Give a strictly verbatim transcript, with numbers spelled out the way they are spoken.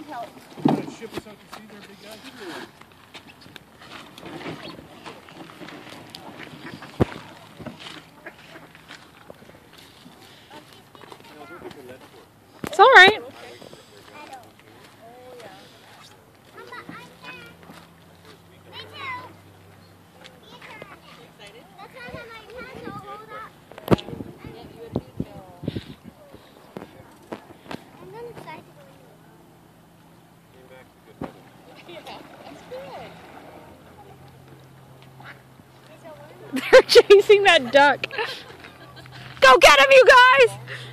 help. Ship us out to sea there, big guy. It's all right. They're chasing that duck. Go get him, you guys!